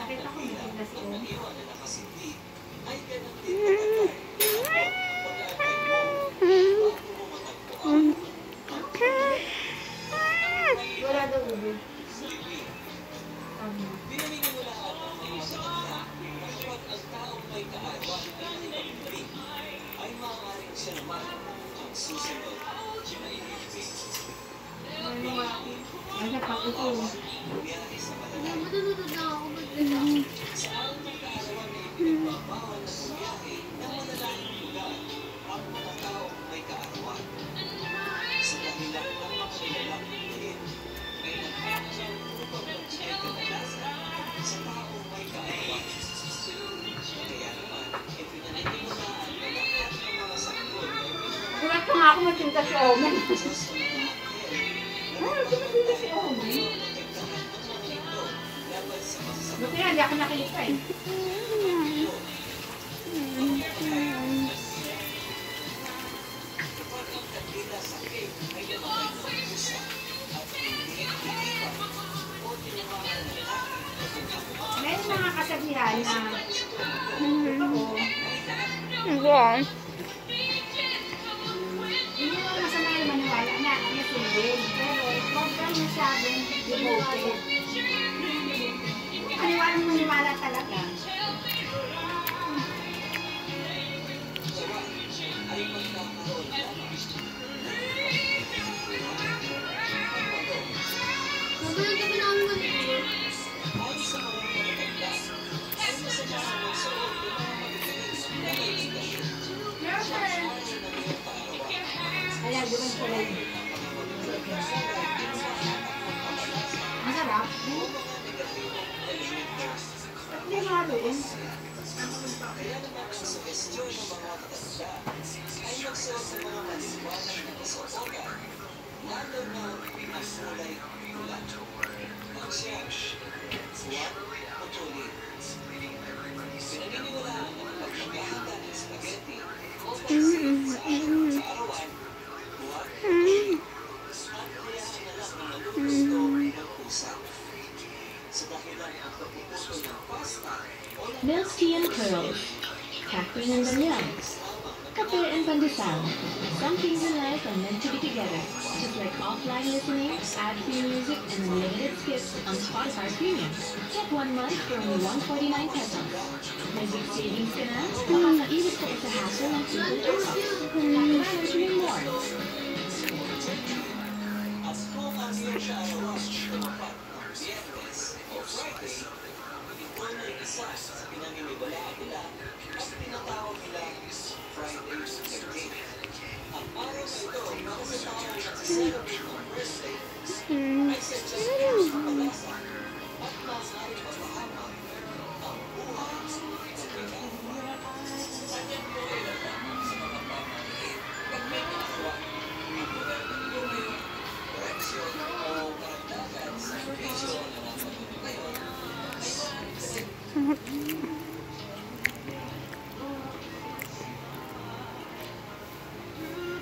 Nakita ko yung na si Om. Wala daw ubi. Nasa pako ko. Matutulog na ako. Gulat ko nga ako magtinda si Omen. Magtinda si Omen. Buti na, hindi ako nakita eh. May mga kasabihan na hindi mo masama yung maniwala na nasundin. Pero huwag kang masyadong devoted. Maniwala talaga. Magulang kami namin mag-iwan. Ayan, diba yung kulay? Masarap. Hindi nga rin. Milk tea and pearls, Catherine and Danielle, Kape and Pandesal. Some things in life are meant to be together, just like offline listening, ad-free music, and unlimited skips on Spotify Premium. Get 1 month for only 149 pesos. Magic savings ka na, makakaiwas ka pa sa hassle ng simple turn-off. Planners may more. Friday.